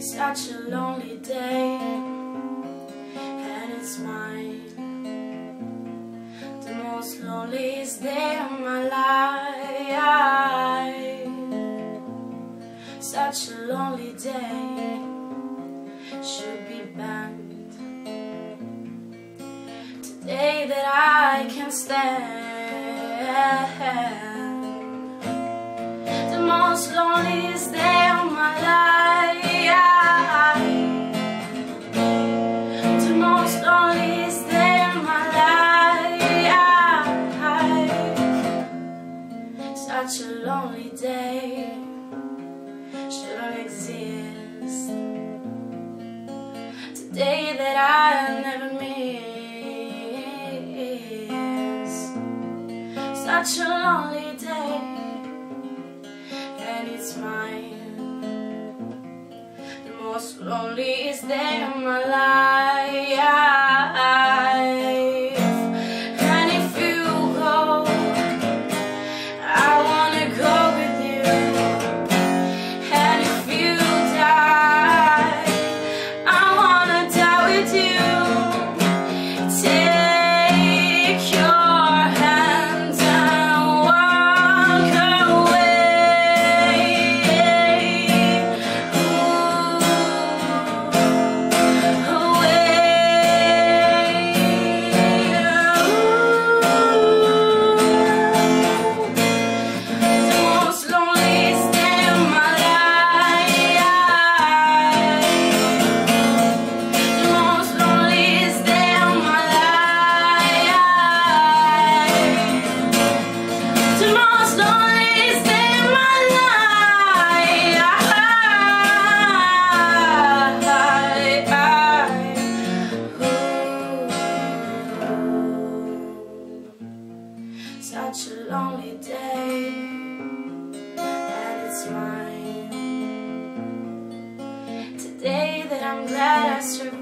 Such a lonely day, and it's mine, the most loneliest day of my life. Such a lonely day, should be banned. Today that I can stand, the most loneliest day of my life. Such a lonely day shouldn't exist. Today that I'll never miss. Such a lonely day, and it's mine, the most loneliest day of my life. Such a lonely day, and it's mine. Today that I'm glad I survived.